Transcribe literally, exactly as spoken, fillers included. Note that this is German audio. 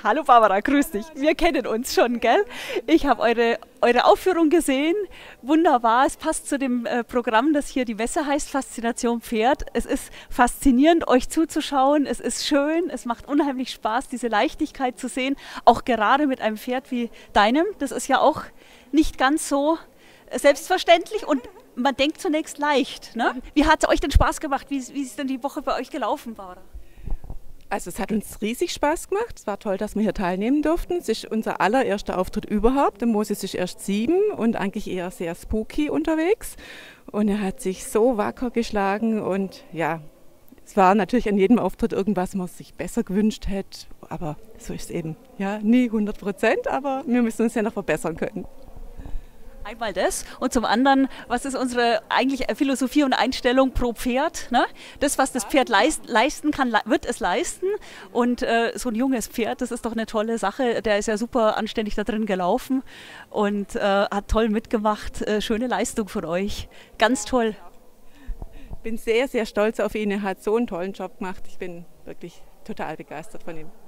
Hallo Barbara, grüß dich. Wir kennen uns schon, gell? Ich habe eure, eure Aufführung gesehen. Wunderbar. Es passt zu dem äh, Programm, das hier die Messe heißt, Faszination Pferd. Es ist faszinierend, euch zuzuschauen. Es ist schön. Es macht unheimlich Spaß, diese Leichtigkeit zu sehen. Auch gerade mit einem Pferd wie deinem. Das ist ja auch nicht ganz so äh, selbstverständlich und man denkt zunächst leicht. Ne? Wie hat es euch denn Spaß gemacht? Wie, wie ist denn die Woche bei euch gelaufen, Barbara? Also es hat uns riesig Spaß gemacht. Es war toll, dass wir hier teilnehmen durften. Es ist unser allererster Auftritt überhaupt. Der Moses ist erst sieben und eigentlich eher sehr spooky unterwegs. Und er hat sich so wacker geschlagen und ja, es war natürlich an jedem Auftritt irgendwas, was man sich besser gewünscht hätte. Aber so ist es eben. Ja, nie hundert Prozent, aber wir müssen uns ja noch verbessern können. Einmal das und zum anderen, was ist unsere eigentlich Philosophie und Einstellung pro Pferd? Ne? Das, was das Pferd leist, leisten kann, wird es leisten. Und äh, so ein junges Pferd, das ist doch eine tolle Sache. Der ist ja super anständig da drin gelaufen und äh, hat toll mitgemacht. Äh, schöne Leistung von euch. Ganz toll. Ich bin sehr, sehr stolz auf ihn. Er hat so einen tollen Job gemacht. Ich bin wirklich total begeistert von ihm.